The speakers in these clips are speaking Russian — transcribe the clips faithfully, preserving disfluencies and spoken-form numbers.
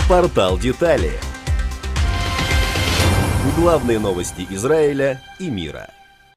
Портал Детали. Главные новости Израиля и мира.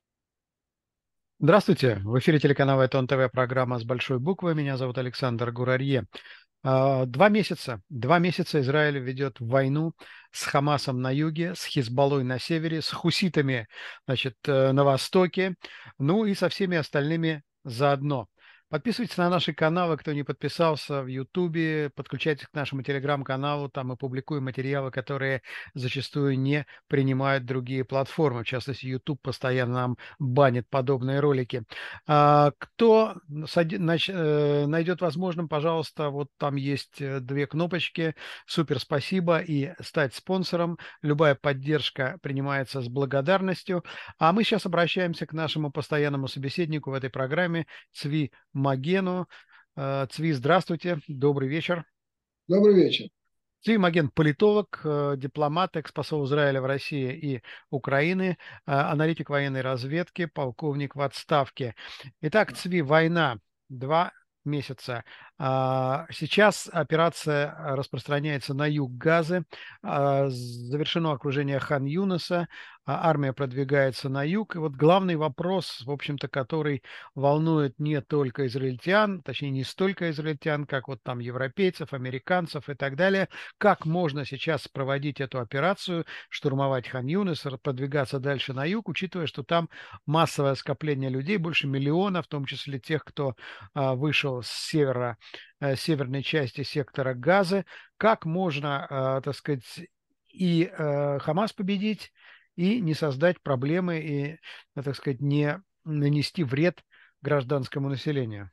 Здравствуйте. В эфире телеканала Этон ТВ, программа с большой буквы. Меня зовут Александр Гурарье. А, Два месяца. Два месяца Израиль ведет войну с Хамасом на юге, с Хизбаллой на севере, с хуситами, значит, э, на востоке, ну и со всеми остальными заодно. Подписывайтесь на наши каналы, кто не подписался в Ютубе, подключайтесь к нашему телеграм-каналу, там мы публикуем материалы, которые зачастую не принимают другие платформы. В частности, YouTube постоянно нам банит подобные ролики. А, Кто сади- нач- э, найдет возможным, пожалуйста, вот там есть э, две кнопочки «Супер спасибо» и «Стать спонсором». Любая поддержка принимается с благодарностью. А мы сейчас обращаемся к нашему постоянному собеседнику в этой программе Цви Магену. Э, Цви, здравствуйте, добрый вечер. Добрый вечер. Цви Маген – политолог, э, дипломат, экспосол Израиля в России и Украины, э, аналитик военной разведки, полковник в отставке. Итак, Цви, война. Два месяца. А, Сейчас операция распространяется на юг Газы. А, Завершено окружение Хан-Юниса. а Армия продвигается на юг. И вот главный вопрос, в общем-то, который волнует не только израильтян, точнее, не столько израильтян, как вот там европейцев, американцев и так далее. Как можно сейчас проводить эту операцию, штурмовать Хан-Юнис, продвигаться дальше на юг, учитывая, что там массовое скопление людей, больше миллиона, в том числе тех, кто а, вышел с севера, э, северной части сектора Газы. Как можно, а, так сказать, и э, Хамас победить, и не создать проблемы, и, э, так сказать, не нанести вред гражданскому населению?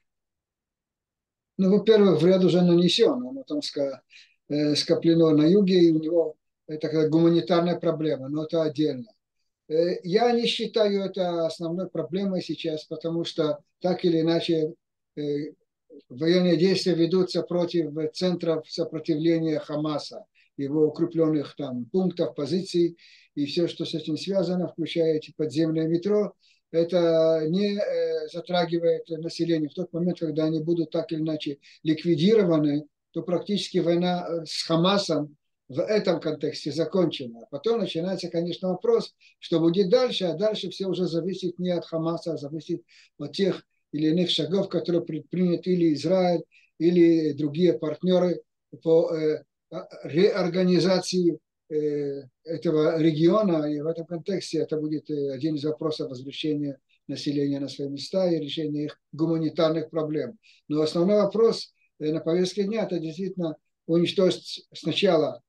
Ну, во-первых, вред уже нанесен. Оно там ска- э, скоплено на юге, и у него это такая гуманитарная проблема, но это отдельно. Э, Я не считаю это основной проблемой сейчас, потому что так или иначе э, военные действия ведутся против центров сопротивления Хамаса, его укрепленных там пунктов, позиций и все, что с этим связано, включая эти подземные метро. Это не э, затрагивает население. В тот момент, когда они будут так или иначе ликвидированы, то практически война с Хамасом в этом контексте закончена. Потом начинается, конечно, вопрос, что будет дальше, а дальше все уже зависит не от Хамаса, а зависит от тех или иных шагов, которые предпринят или Израиль, или другие партнеры по э, реорганизации э, этого региона. И в этом контексте это будет э, один из вопросов возвращения населения на свои места и решения их гуманитарных проблем. Но основной вопрос э, на повестке дня – это действительно уничтожить сначала,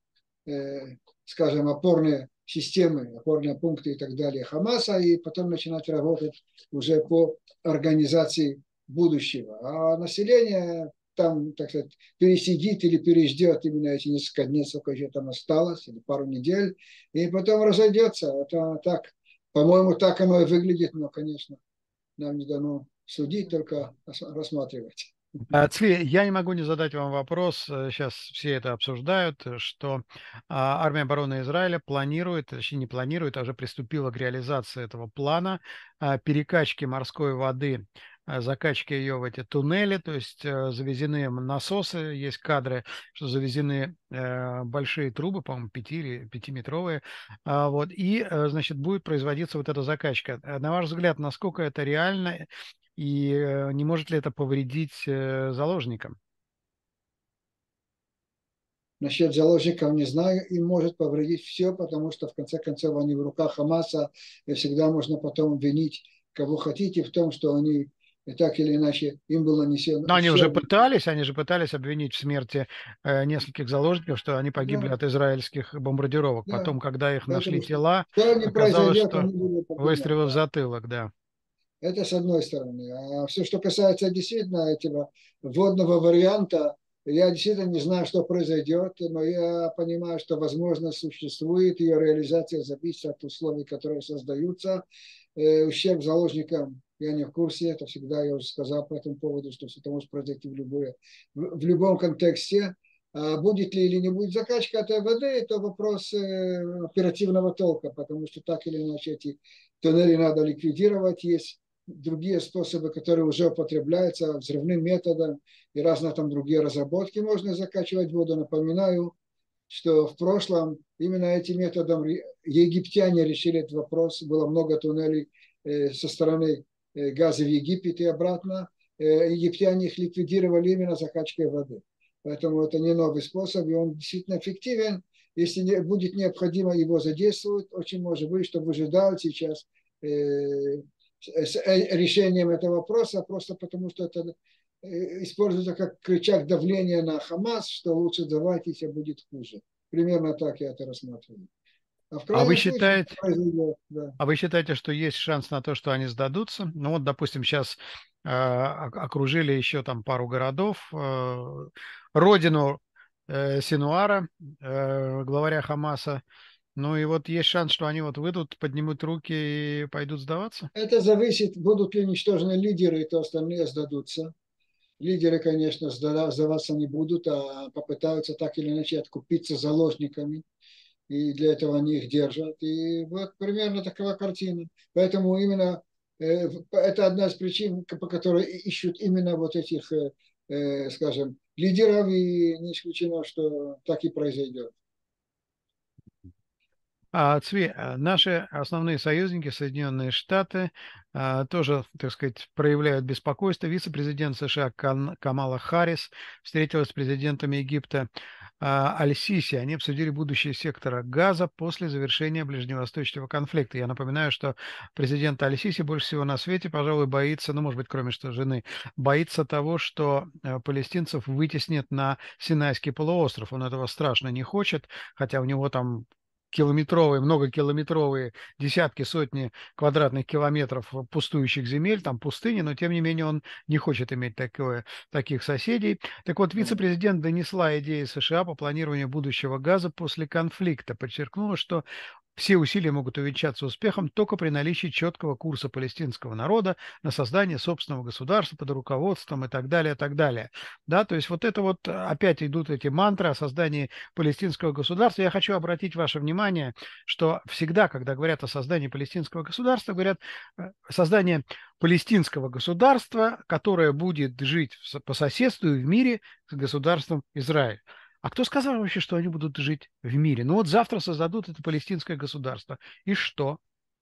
э, скажем, опорные системы, опорные пункты и так далее Хамаса, и потом начинать работать уже по организации будущего. А население там, так сказать, пересидит или переждет именно эти несколько дней, сколько еще там осталось, или пару недель, и потом разойдется. Это так, по-моему, так оно и выглядит, но, конечно, нам не дано судить, только рассматривать. А, Цви, я не могу не задать вам вопрос. Сейчас все это обсуждают, э, что а, армия обороны Израиля планирует, точнее не планирует, а уже приступила к реализации этого плана а, перекачки морской воды, а, закачки ее в эти туннели, то есть э, завезены насосы, есть кадры, что завезены э, большие трубы, по-моему, пяти или пятиметровые, а, вот, и, э, значит, будет производиться вот эта закачка. Э, На ваш взгляд, насколько это реально? И э, не может ли это повредить э, заложникам? Насчет заложников не знаю, им может повредить все, потому что в конце концов они в руках Хамаса, и всегда можно потом обвинить кого хотите в том, что они так или иначе им было нанесен Но они уже ущерб. пытались, они же пытались обвинить в смерти э, нескольких заложников, что они погибли Да, от израильских бомбардировок. да. Потом, когда их нашли Поэтому тела, что не оказалось, произойдет, что они будут обвинять. выстрелы в Да. затылок, да. Это с одной стороны. А все, что касается действительно этого вводного варианта, я действительно не знаю, что произойдет, но я понимаю, что возможность существует, ее реализация зависит от условий, которые создаются. Э, ущерб заложникам я не в курсе, это всегда я уже сказал по этому поводу, что это может произойти в, любое, в, в любом контексте. А будет ли или не будет закачка этой воды, это вопрос э, оперативного толка, потому что так или иначе эти туннели надо ликвидировать. Есть другие способы, которые уже употребляются взрывным методом и разные там другие разработки. Можно закачивать воду. Напоминаю, что в прошлом именно этим методом египтяне решили этот вопрос. Было много туннелей со стороны Газа в Египет и обратно. Египтяне их ликвидировали именно закачкой воды. Поэтому это не новый способ, и он действительно эффективен. Если не, будет необходимо его задействовать, очень может быть, что выжидают сейчас э, с э, решением этого вопроса, просто потому что это э, используется как рычаг давления на Хамас, что лучше давайте, если будет хуже. Примерно так я это рассматриваю. А в А вы крайнем случае это считаете, произойдет. Да. а вы считаете, что есть шанс на то, что они сдадутся? Ну вот, допустим, сейчас э, окружили еще там пару городов, э, родину э, Синуара, э, главаря Хамаса. Ну и вот есть шанс, что они вот выйдут, поднимут руки и пойдут сдаваться? Это зависит, будут ли уничтожены лидеры, то остальные сдадутся. Лидеры, конечно, сдаваться не будут, а попытаются так или иначе откупиться заложниками. И для этого они их держат. И вот примерно такова картина. Поэтому именно э, это одна из причин, по которой ищут именно вот этих, э, э, скажем, лидеров, и не исключено, что так и произойдет. А, Цви, а наши основные союзники, Соединенные Штаты, а, тоже, так сказать, проявляют беспокойство. Вице-президент США Кан- Камала Харрис встретилась с президентами Египта а, Аль-Сиси. Они обсудили будущее сектора Газа после завершения ближневосточного конфликта. Я напоминаю, что президент Аль-Сиси больше всего на свете, пожалуй, боится, ну, может быть, кроме что жены, боится того, что э, палестинцев вытеснят на Синайский полуостров. Он этого страшно не хочет, хотя у него там километровые, многокилометровые, десятки, сотни квадратных километров пустующих земель, там пустыни, но тем не менее он не хочет иметь такое, таких соседей. Так вот, вице-президент донесла идеи США по планированию будущего газа после конфликта, подчеркнула, что все усилия могут увенчаться успехом только при наличии четкого курса палестинского народа на создание собственного государства под руководством и так далее, и так далее. Да, то есть вот это вот опять идут эти мантры о создании палестинского государства. Я хочу обратить ваше внимание, что всегда, когда говорят о создании палестинского государства, говорят создание палестинского государства, которое будет жить по соседству и в мире с государством Израиль. А кто сказал вообще, что они будут жить в мире? Ну вот завтра создадут это палестинское государство. И что?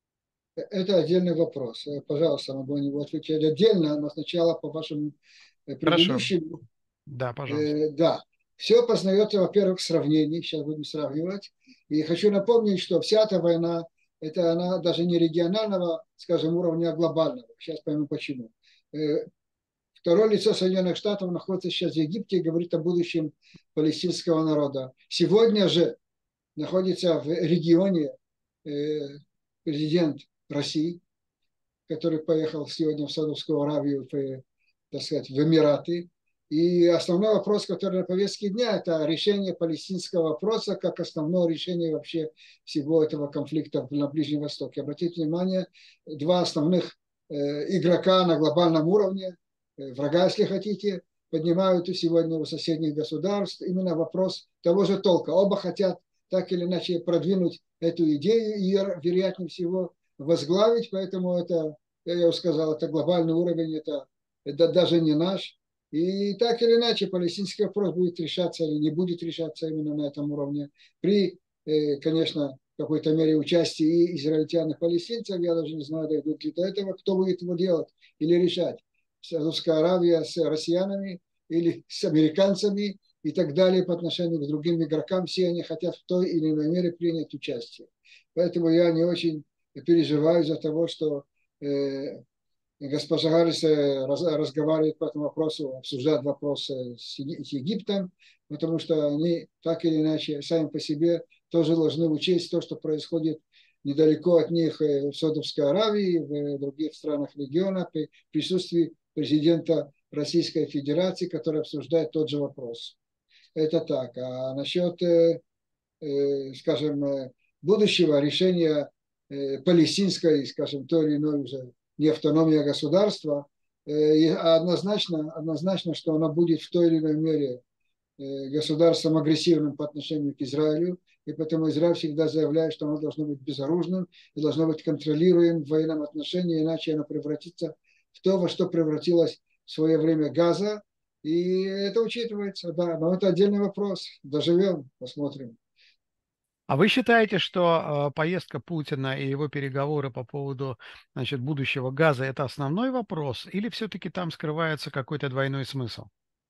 Это отдельный вопрос. Пожалуйста, могу на него отвечать отдельно, но сначала по вашим Хорошо. предыдущим. Да, пожалуйста. Э, да. Все познается, во-первых, в сравнении. Сейчас будем сравнивать. И хочу напомнить, что вся эта война, это она даже не регионального, скажем, уровня, а глобального. Сейчас пойму почему. Э, Второе лицо Соединенных Штатов находится сейчас в Египте и говорит о будущем палестинского народа. Сегодня же находится в регионе э, президент России, который поехал сегодня в Саудовскую Аравию, в, так сказать, в Эмираты. И основной вопрос, который на повестке дня, это решение палестинского вопроса как основное решение вообще всего этого конфликта на Ближнем Востоке. Обратите внимание, два основных э, игрока на глобальном уровне, э, врага, если хотите, поднимают сегодня у соседних государств именно вопрос того же толка. Оба хотят так или иначе продвинуть эту идею и, вероятнее всего, возглавить, поэтому это, я уже сказал, это глобальный уровень, это, это даже не наш. И так или иначе палестинский вопрос будет решаться или не будет решаться именно на этом уровне. При, конечно, в какой-то мере участии и израильтян, и палестинцев, я даже не знаю, дойдут ли до этого, кто будет его делать или решать. Саудовская Аравия с россиянами или с американцами и так далее по отношению к другим игрокам. Все они хотят в той или иной мере принять участие. Поэтому я не очень переживаю из-за того, что э, госпожа Харрис разговаривает по этому вопросу, обсуждает вопрос с Египтом, потому что они так или иначе сами по себе тоже должны учесть то, что происходит недалеко от них в Саудовской Аравии, в других странах региона, при присутствии президента Российской Федерации, который обсуждает тот же вопрос. Это так. А насчет, скажем, будущего решения палестинской, скажем, той или иной уже не автономия государства, однозначно, однозначно, что она будет в той или иной мере государством агрессивным по отношению к Израилю, и поэтому Израиль всегда заявляет, что оно должно быть безоружным и должно быть контролируемым в военном отношении, иначе оно превратится в то, во что превратилось в свое время Газа, И это учитывается, да, но это отдельный вопрос. Доживем, посмотрим. А вы считаете, что э, поездка Путина и его переговоры по поводу, значит, будущего газа – это основной вопрос, или все-таки там скрывается какой-то двойной смысл?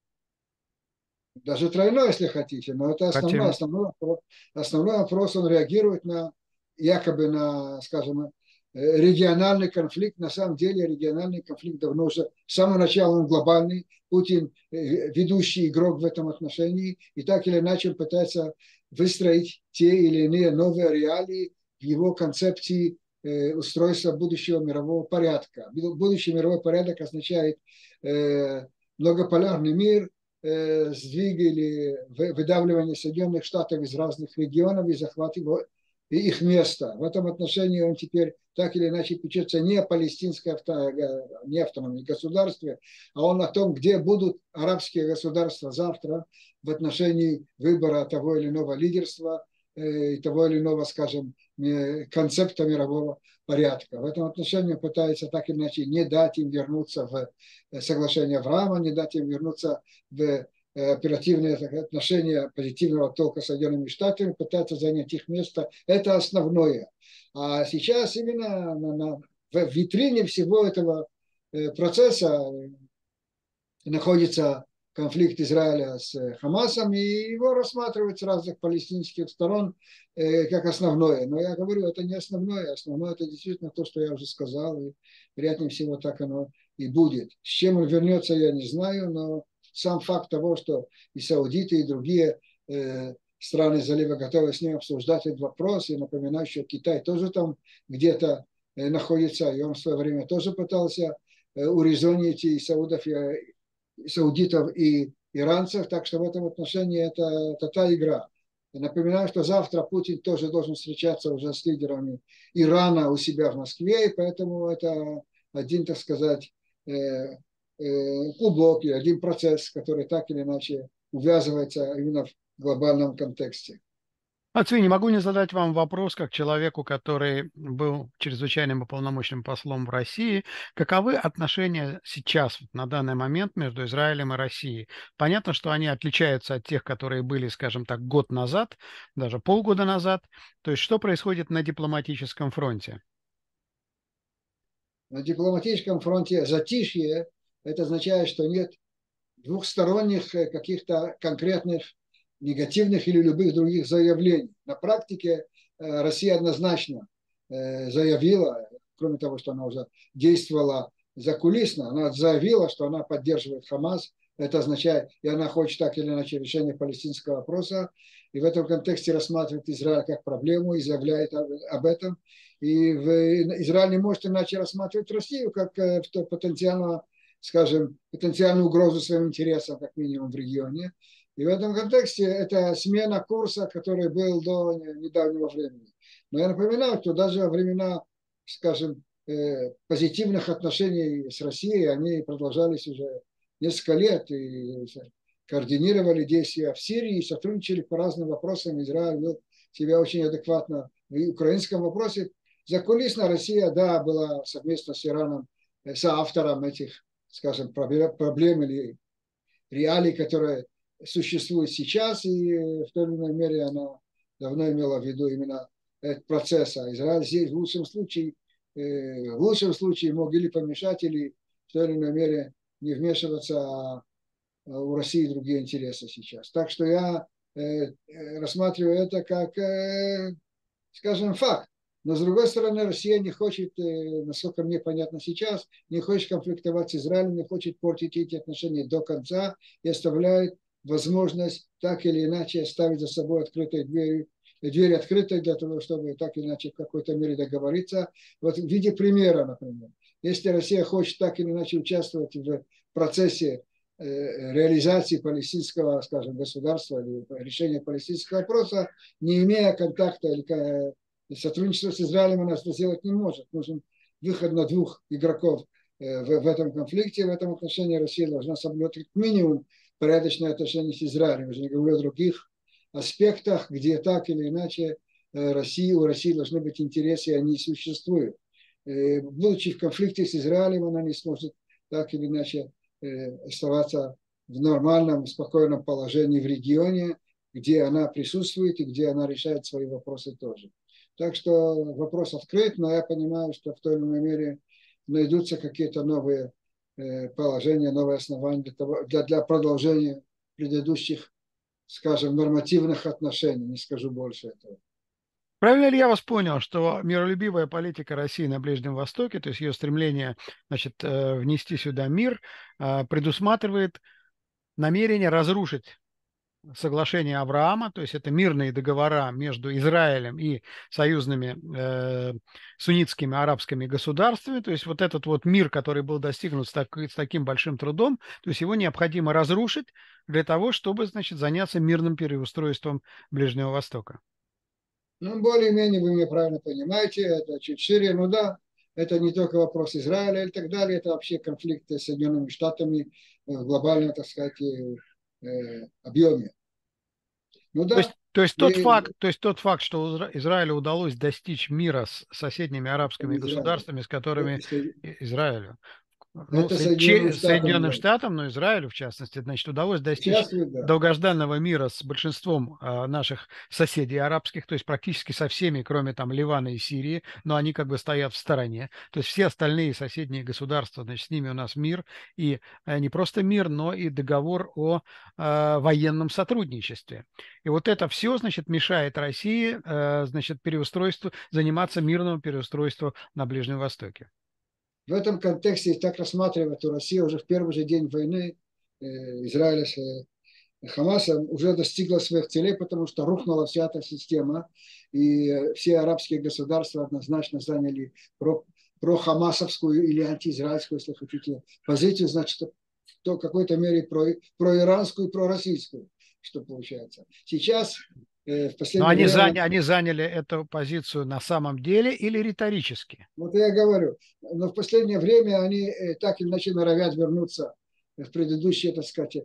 Даже тройной, если хотите, но это основной, Хотим. основной вопрос. Основной вопрос, он реагирует на, якобы на, скажем, э, региональный конфликт. На самом деле региональный конфликт давно уже, с самого начала он глобальный. Путин э, ведущий игрок в этом отношении, и так или иначе он пытается выстроить те или иные новые реалии в его концепции э, устройства будущего мирового порядка. Будущий мировой порядок означает э, многополярный мир, сдвиг или выдавливание Соединенных Штатов из разных регионов и захват его, и их места. В этом отношении он теперь так или иначе печется не о палестинской авто, не автономной государстве, а он о том, где будут арабские государства завтра в отношении выбора того или иного лидерства и того или иного, скажем, концепта мирового порядка. В этом отношении он пытается так или иначе не дать им вернуться в соглашение Авраама, не дать им вернуться в оперативные отношения позитивного толка с Соединенными Штатами, пытается занять их место. Это основное. А сейчас именно на, на, в витрине всего этого процесса находится конфликт Израиля с Хамасом, и его рассматривают с разных палестинских сторон э, как основное. Но я говорю, это не основное. Основное это действительно то, что я уже сказал, и вероятнее всего так оно и будет. С чем он вернется, я не знаю, но сам факт того, что и саудиты, и другие э, страны залива готовы с ним обсуждать этот вопрос, и напоминаю, что Китай тоже там где-то э, находится, и он в свое время тоже пытался э, урезонить и саудов, и саудитов и иранцев, так что в этом отношении это, это та игра. Я напоминаю, что завтра Путин тоже должен встречаться уже с лидерами Ирана у себя в Москве, и поэтому это один, так сказать, э, э, клубок и один процесс, который так или иначе увязывается именно в глобальном контексте. Ацви, не могу не задать вам вопрос, как человеку, который был чрезвычайным уполномоченным послом в России. Каковы отношения сейчас, на данный момент, между Израилем и Россией? Понятно, что они отличаются от тех, которые были, скажем так, год назад, даже полгода назад. То есть что происходит на дипломатическом фронте? На дипломатическом фронте затишье, это означает, что нет двухсторонних каких-то конкретных негативных или любых других заявлений. На практике Россия однозначно заявила, кроме того, что она уже действовала закулисно, она заявила, что она поддерживает Хамас. Это означает, и она хочет так или иначе решения палестинского вопроса. И в этом контексте рассматривает Израиль как проблему и заявляет об этом. И в Израиль не может иначе рассматривать Россию как потенциального, скажем, потенциальную угрозу своим интересам, как минимум в регионе. И в этом контексте это смена курса, который был до недавнего времени. Но я напоминаю, что даже во времена, скажем, позитивных отношений с Россией, они продолжались уже несколько лет и координировали действия в Сирии, сотрудничали по разным вопросам. Израиль вел себя очень адекватно в украинском вопросе. Закулисно Россия, да, была совместно с Ираном соавтором этих, скажем, проблем или реалий, которые существует сейчас, и в той или иной мере она давно имела в виду именно этот процесс. А Израиль здесь в лучшем случае, в лучшем случае мог или помешать, или в той или иной мере не вмешиваться, а у России другие интересы сейчас. Так что я рассматриваю это как, скажем, факт. Но, с другой стороны, Россия не хочет, насколько мне понятно сейчас, не хочет конфликтовать с Израилем, не хочет портить эти отношения до конца и оставляет возможность так или иначе оставить за собой открытые двери, двери открытой для того, чтобы так или иначе в какой-то мере договориться. Вот в виде примера, например, если Россия хочет так или иначе участвовать в процессе реализации палестинского, скажем, государства или решения палестинского вопроса, не имея контакта или сотрудничества с Израилем, она это сделать не может. Нужен выход на двух игроков в, в этом конфликте. В этом отношении Россия должна соблюдать как минимум порядочные отношения с Израилем. Я же не говорю о других аспектах, где так или иначе России, у России должны быть интересы, и они существуют. Будучи в конфликте с Израилем, она не сможет так или иначе оставаться в нормальном, спокойном положении в регионе, где она присутствует и где она решает свои вопросы тоже. Так что вопрос открыт, но я понимаю, что в той или иной мере найдутся какие-то новые положения, новые основания для, того, для, для продолжения предыдущих, скажем, нормативных отношений, не скажу больше этого. Правильно ли я вас понял, что миролюбивая политика России на Ближнем Востоке, то есть ее стремление, значит, внести сюда мир, предусматривает намерение разрушить соглашение Авраама, то есть это мирные договора между Израилем и союзными э, суннитскими арабскими государствами, то есть вот этот вот мир, который был достигнут с, так, с таким большим трудом, то есть его необходимо разрушить для того, чтобы, значит, заняться мирным переустройством Ближнего Востока. Ну, более-менее вы меня правильно понимаете, это чуть шире, ну да, это не только вопрос Израиля и так далее, это вообще конфликт с Соединенными Штатами в глобальном, так сказать, объеме. Ну То есть, да. то есть, тот И, факт, то есть тот факт, что Израилю удалось достичь мира с соседними арабскими Израиль. государствами, с которыми Израилю, ну, Это Соединенным Штатам. Соединенным Штатам, но Израилю в частности, значит, удалось достичь да. долгожданного мира с большинством а, наших соседей арабских, то есть практически со всеми, кроме там Ливана и Сирии, но они как бы стоят в стороне. То есть все остальные соседние государства, значит, с ними у нас мир, и а, не просто мир, но и договор о а, военном сотрудничестве. И вот это все, значит, мешает России, а, значит, переустройству, заниматься мирным переустройством на Ближнем Востоке. В этом контексте так рассматривать, что Россия уже в первый же день войны э, Израиля с э, Хамасом уже достигла своих целей, потому что рухнула вся эта система, и э, все арабские государства однозначно заняли про, прохамасовскую или антиизраильскую, если хотите, позицию, значит, в какой-то мере про, проиранскую и пророссийскую, что получается. Сейчас Но они, время... заняли, они заняли эту позицию на самом деле или риторически? Вот я говорю. Но в последнее время они так или иначе норовят вернуться в предыдущие, так сказать,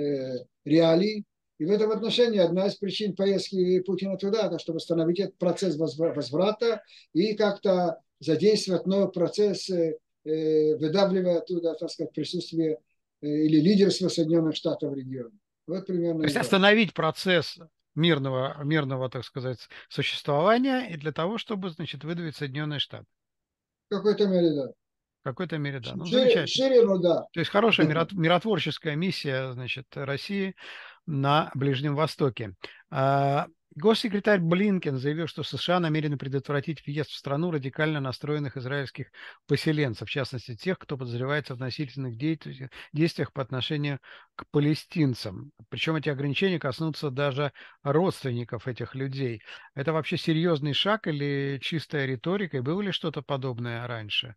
реалии. И в этом отношении одна из причин поездки Путина туда, это чтобы остановить этот процесс возврата и как-то задействовать новый процесс, выдавливая оттуда, так сказать, присутствие или лидерство Соединенных Штатов в регионе. Вот примерно. То есть остановить процесс мирного, мирного, так сказать, существования и для того, чтобы, значит, выдавить Соединенные Штаты. В какой-то мере, да. В какой-то мере, да. Ну, шире, замечательно. Шире, ну, да. То есть хорошая миротворческая миссия, значит, России на Ближнем Востоке. Госсекретарь Блинкен заявил, что США намерены предотвратить въезд в страну радикально настроенных израильских поселенцев, в частности тех, кто подозревается в насильственных действиях по отношению к палестинцам. Причем эти ограничения коснутся даже родственников этих людей. Это вообще серьезный шаг или чистая риторика? И было ли что-то подобное раньше?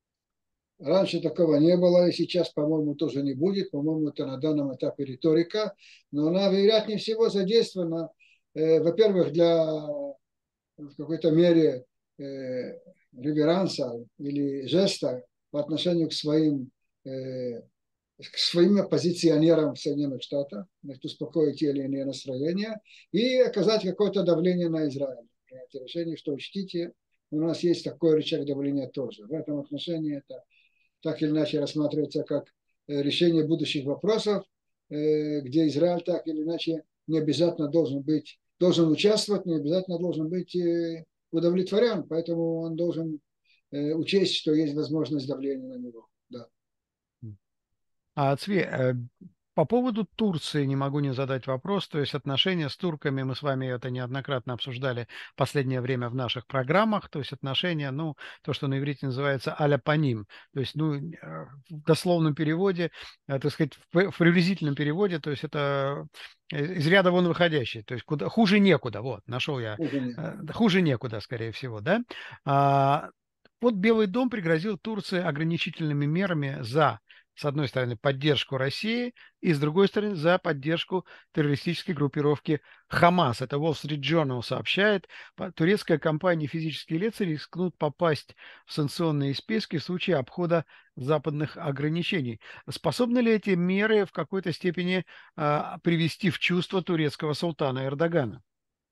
Раньше такого не было, и сейчас, по-моему, тоже не будет. По-моему, это на данном этапе риторика. Но она, вероятнее всего, задействована, э, во-первых, для в какой-то мере э, реверанса или жеста по отношению к своим, э, к своим оппозиционерам в Соединенных Штатах, успокоить те или иные настроения и оказать какое-то давление на Израиль. Это решение, что учтите, у нас есть такой рычаг давления тоже. В этом отношении это так или иначе рассматривается как решение будущих вопросов, где Израиль так или иначе не обязательно должен быть, должен участвовать, не обязательно должен быть удовлетворен, поэтому он должен учесть, что есть возможность давления на него. Да. А, Цви, по поводу Турции не могу не задать вопрос. То есть отношения с турками, мы с вами это неоднократно обсуждали в последнее время в наших программах. То есть отношения, ну, то, что на иврите называется аля-паним. То есть, ну, в дословном переводе, так сказать, в приблизительном переводе, то есть это из ряда вон выходящий. То есть куда, хуже некуда. Вот, нашел я. Хуже, хуже некуда, скорее всего, да. А, вот Белый дом пригрозил Турции ограничительными мерами за, с одной стороны, поддержку России, и с другой стороны, за поддержку террористической группировки Хамас. Это Wall Street Journal сообщает. Турецкая компания «Физические лица» рискнут попасть в санкционные списки в случае обхода западных ограничений. Способны ли эти меры в какой-то степени а, привести в чувство турецкого султана Эрдогана?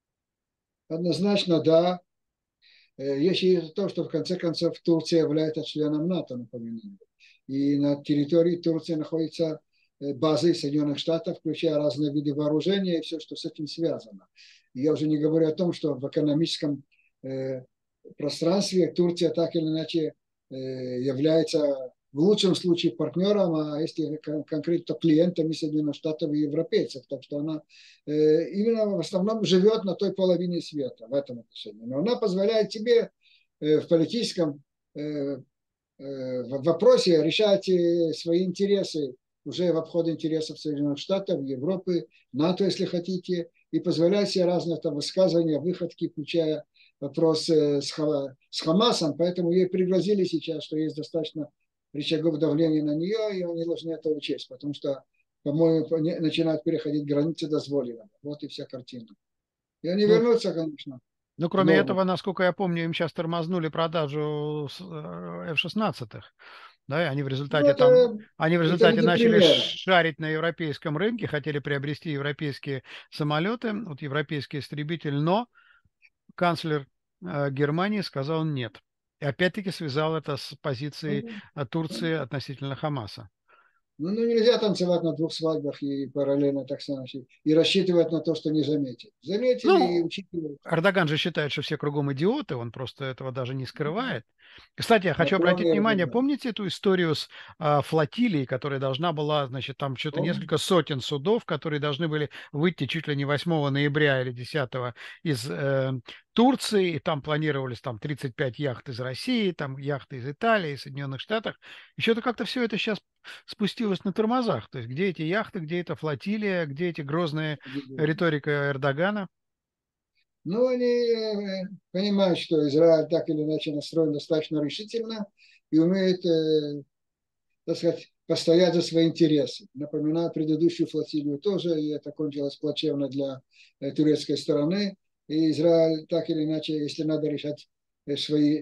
Однозначно, да. Если то, что в конце концов Турция является членом НАТО, напоминаю. И на территории Турции находится базы Соединенных Штатов, включая разные виды вооружения и все, что с этим связано. Я уже не говорю о том, что в экономическом пространстве Турция так или иначе является в лучшем случае партнером, а если конкретно клиентами Соединенных Штатов и европейцев. Так что она именно в основном живет на той половине света в этом отношении. Но она позволяет тебе в политическом вопросе решать свои интересы уже в обход интересов Соединенных Штатов, Европы, НАТО, если хотите, и позволяет себе разные там высказывания, выходки, включая вопрос с Хамасом. Поэтому ей пригрозили сейчас, что есть достаточно рычагов давления на нее, и они должны это учесть, потому что, по-моему, начинают переходить границы дозволенного. Вот и вся картина. И они Ну, вернутся, конечно. ну, кроме Но... этого, насколько я помню, им сейчас тормознули продажу эф шестнадцать. Да, и они в результате ну, это, там, они в результате начали пример. шарить на европейском рынке, хотели приобрести европейские самолеты, вот европейский истребитель, но канцлер э, Германии сказал нет. И опять-таки связал это с позицией э, Турции относительно Хамаса. Ну, ну, нельзя танцевать на двух свадьбах и параллельно так сказать, и рассчитывать на то, что не заметят. Заметили и Ну, учитывают. Эрдоган же считает, что все кругом идиоты, он просто этого даже не скрывает. Кстати, я хочу Макрон обратить и внимание, Эрдоган. помните эту историю с а, флотилией, которая должна была, значит, там что-то Помню. несколько сотен судов, которые должны были выйти чуть ли не восьмого ноября или десятого из э, Турции, и там планировались там тридцать пять яхт из России, там яхты из Италии, из Соединенных Штатов. Еще-то как-то все это сейчас спустилось на тормозах. То есть где эти яхты, где эта флотилия, где эти грозные риторика Эрдогана? Ну, они э, понимают, что Израиль так или иначе настроен достаточно решительно и умеет, э, так сказать, постоять за свои интересы. Напоминаю предыдущую флотилию тоже, и это кончилось плачевно для э, турецкой стороны. И Израиль так или иначе, если надо решать э, свои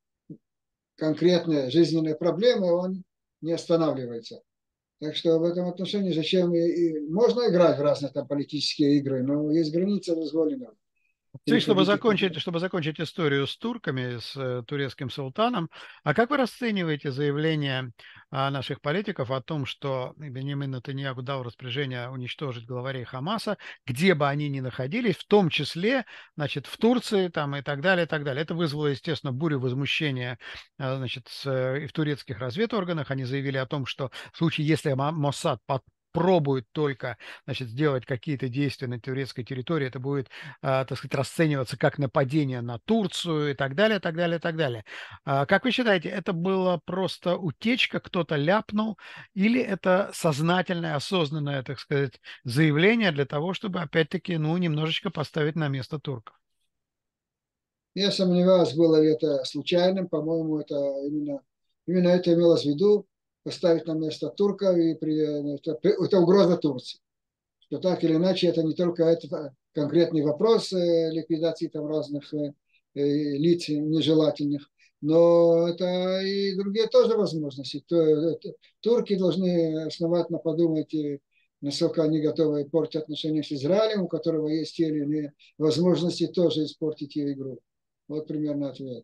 конкретные жизненные проблемы, он не останавливается. Так что в этом отношении зачем и, и можно играть в разные там политические игры, но есть граница дозволенного. И чтобы закончить, чтобы закончить историю с турками, с э, турецким султаном, а как вы расцениваете заявление а, наших политиков о том, что Беньямин Нетаньяху дал распоряжение уничтожить главарей Хамаса, где бы они ни находились, в том числе, значит, в Турции там, и так далее, и так далее. Это вызвало, естественно, бурю возмущения а, значит, с, и в турецких разведорганах. Они заявили о том, что в случае, если Моссад под пробует только, значит, сделать какие-то действия на турецкой территории, это будет, э, так сказать, расцениваться как нападение на Турцию и так далее, так далее, так далее. А, как вы считаете, это было просто утечка, кто-то ляпнул, или это сознательное, осознанное, так сказать, заявление для того, чтобы, опять-таки, ну, немножечко поставить на место турков? Я сомневаюсь, было ли это случайным. По-моему, это именно, именно это имелось в виду. Поставить на место турка, и при, это, это угроза Турции. Что так или иначе, это не только это конкретный вопрос э, ликвидации там разных э, лиц нежелательных, но это и другие тоже возможности. То, это, турки должны основательно подумать, насколько они готовы портить отношения с Израилем, у которого есть те или иные возможности тоже испортить ее игру. Вот примерно ответ.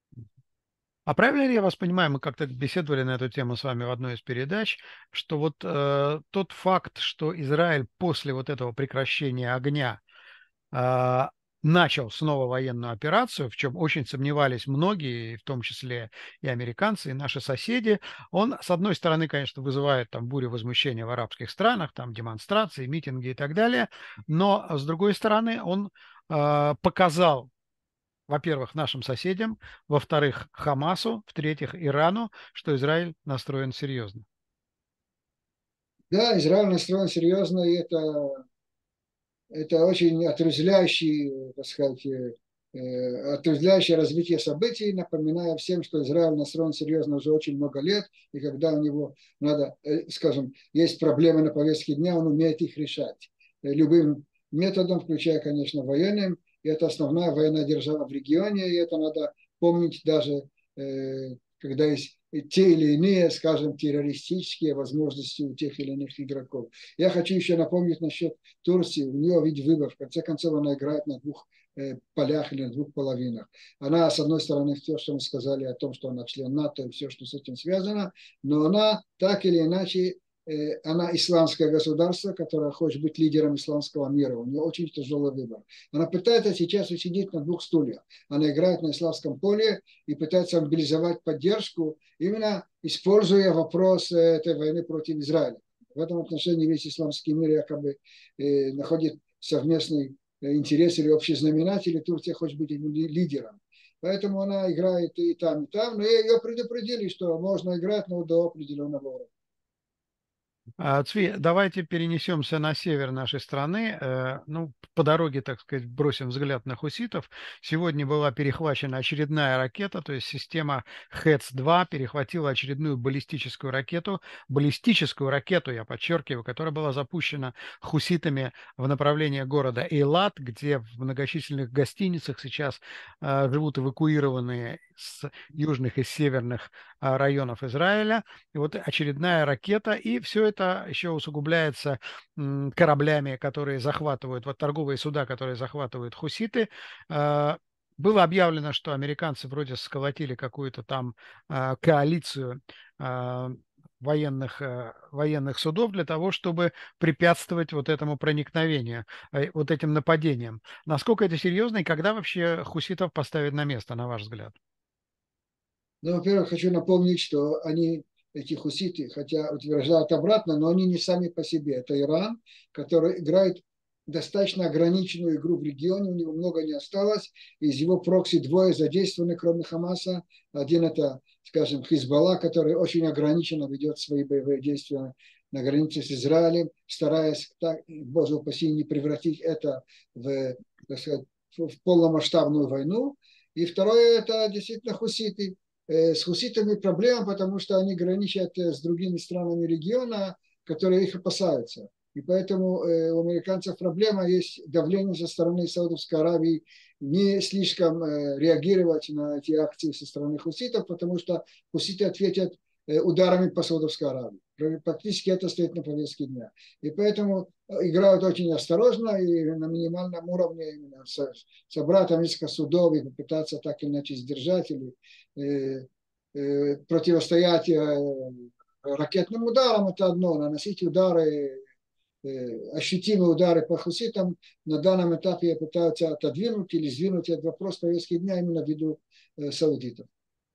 А правильно ли я вас понимаю, мы как-то беседовали на эту тему с вами в одной из передач, что вот э, тот факт, что Израиль после вот этого прекращения огня э, начал снова военную операцию, в чем очень сомневались многие, в том числе и американцы, и наши соседи, он, с одной стороны, конечно, вызывает там бурю возмущения в арабских странах, там демонстрации, митинги и так далее, но, с другой стороны, он э, показал, во-первых, нашим соседям, во-вторых, Хамасу, в-третьих, Ирану, что Израиль настроен серьезно. Да, Израиль настроен серьезно, и это, это очень отрезвляющий, так сказать, э, отрезвляющее развитие событий. Напоминаю всем, что Израиль настроен серьезно уже очень много лет, и когда у него надо, э, скажем, есть проблемы на повестке дня, он умеет их решать э, любым методом, включая, конечно, военным. И это основная военная держава в регионе, и это надо помнить даже, э, когда есть те или иные, скажем, террористические возможности у тех или иных игроков. Я хочу еще напомнить насчет Турции. У нее ведь выбор. В конце концов, она играет на двух э, полях или на двух половинах. Она, с одной стороны, все, что мы сказали о том, что она член НАТО и все, что с этим связано, но она так или иначе она исламское государство, которое хочет быть лидером исламского мира. У нее очень тяжелый выбор. Она пытается сейчас усидеть на двух стульях. Она играет на исламском поле и пытается мобилизовать поддержку, именно используя вопрос этой войны против Израиля. В этом отношении весь исламский мир якобы э, находит совместный интерес или общий знаменатель, и Турция хочет быть лидером. Поэтому она играет и там, и там. Но ее предупредили, что можно играть, но до определенного уровня. А, Цви, давайте перенесемся на север нашей страны. Э, Ну, по дороге, так сказать, бросим взгляд на хуситов. Сегодня была перехвачена очередная ракета, то есть система Хэтс два перехватила очередную баллистическую ракету. Баллистическую ракету, я подчеркиваю, которая была запущена хуситами в направлении города Эйлат, где в многочисленных гостиницах сейчас э, живут эвакуированные с южных и северных э, районов Израиля. И вот очередная ракета, и все это еще усугубляется м, кораблями, которые захватывают, вот торговые суда, которые захватывают хуситы. Э, Было объявлено, что американцы вроде сколотили какую-то там э, коалицию э, военных, э, военных судов для того, чтобы препятствовать вот этому проникновению, э, вот этим нападениям. Насколько это серьезно и когда вообще хуситов поставить на место, на ваш взгляд? Ну, во-первых, хочу напомнить, что они, эти хуситы, хотя утверждают обратно, но они не сами по себе. Это Иран, который играет достаточно ограниченную игру в регионе, у него много не осталось. Из его прокси двое задействованы, кроме Хамаса. Один это, скажем, Хизбалла, который очень ограниченно ведет свои боевые действия на границе с Израилем, стараясь, так, боже упаси, не превратить это в, так сказать, в полномасштабную войну. И второе, это действительно хуситы. С хуситами проблема, потому что они граничат с другими странами региона, которые их опасаются. И поэтому у американцев проблема, есть давление со стороны Саудовской Аравии не слишком реагировать на эти акции со стороны хуситов, потому что хуситы ответят ударами по Саудовской Аравии. Практически это стоит на повестке дня. И поэтому играют очень осторожно и на минимальном уровне именно собрать несколько судов и попытаться так или иначе сдержать или э, э, противостоять э, ракетным ударам. Это одно. Наносить удары, э, ощутимые удары по хуситам на данном этапе пытаются отодвинуть или сдвинуть этот вопрос повестки дня именно ввиду э, саудитов.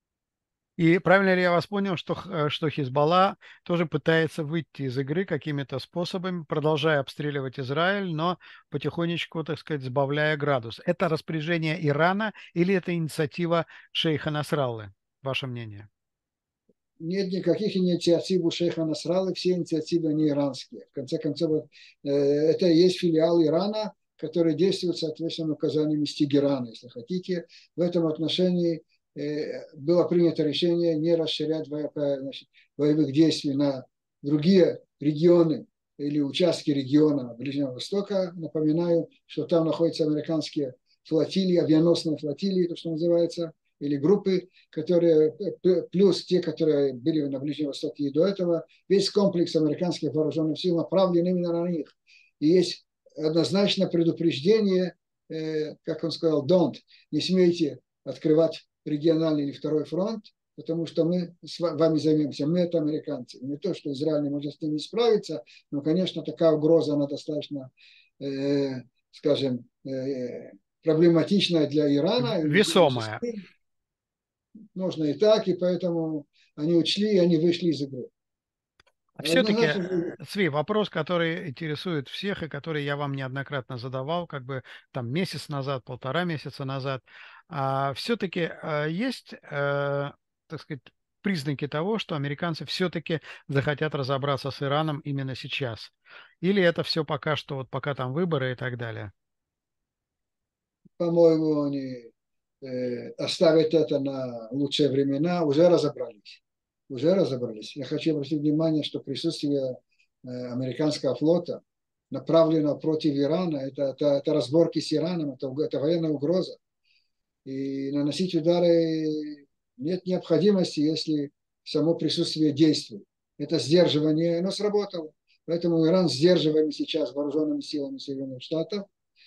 И правильно ли я вас понял, что, что Хизбалла тоже пытается выйти из игры какими-то способами, продолжая обстреливать Израиль, но потихонечку, так сказать, сбавляя градус? Это распоряжение Ирана или это инициатива шейха Насраллы? Ваше мнение? Нет никаких инициатив у шейха Насраллы, все инициативы не иранские. В конце концов, это и есть филиал Ирана, который действует соответственно указаниям из Тегерана, если хотите. В этом отношении было принято решение не расширять значит, боевых действий на другие регионы или участки региона Ближнего Востока. Напоминаю, что там находятся американские флотилии, авианосные флотилии, то, что называется, или группы, которые, плюс те, которые были на Ближнем Востоке и до этого, весь комплекс американских вооруженных сил направлен именно на них. И есть однозначно предупреждение, как он сказал, don't, не смейте открывать региональный или второй фронт, потому что мы с вами займемся, мы это американцы. Не то, что Израиль не может с ними справиться, но, конечно, такая угроза, она достаточно, э, скажем, э, проблематичная для Ирана. Весомая. Можно и так, и поэтому они учли, и они вышли из игры. Все-таки, Цви, вопрос, который интересует всех и который я вам неоднократно задавал, как бы там месяц назад, полтора месяца назад, а, все-таки а, есть, а, так сказать, признаки того, что американцы все-таки захотят разобраться с Ираном именно сейчас? Или это все пока что, вот пока там выборы и так далее? По-моему, они э, оставят это на лучшие времена, уже разобрались. Уже разобрались. Я хочу обратить внимание, что присутствие э, американского флота, направленного против Ирана, это, это, это разборки с Ираном, это, это военная угроза. И наносить удары нет необходимости, если само присутствие действует. Это сдерживание, оно сработало. Поэтому Иран сдерживаем сейчас вооруженными силами Соединенных Штатов.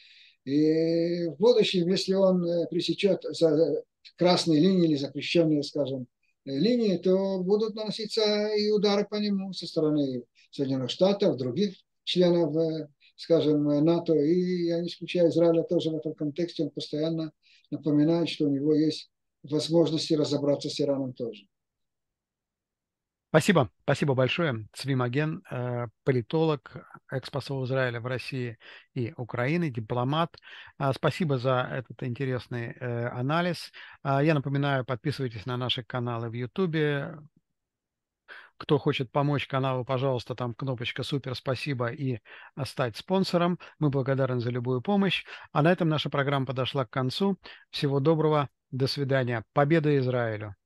И в будущем, если он пресечет красные линии или запрещенные, скажем, линии, то будут наноситься и удары по нему со стороны Соединенных Штатов, других членов, скажем, НАТО. И я не исключаю Израиля тоже в этом контексте. Он постоянно напоминает, что у него есть возможности разобраться с Ираном тоже. Спасибо, спасибо большое. Цви Маген, политолог, экс-посол Израиля в России и Украине, дипломат. Спасибо за этот интересный анализ. Я напоминаю, подписывайтесь на наши каналы в Ютубе. Кто хочет помочь каналу, пожалуйста, там кнопочка «Супер, спасибо» и стать спонсором. Мы благодарны за любую помощь. А на этом наша программа подошла к концу. Всего доброго, до свидания. Победа Израилю!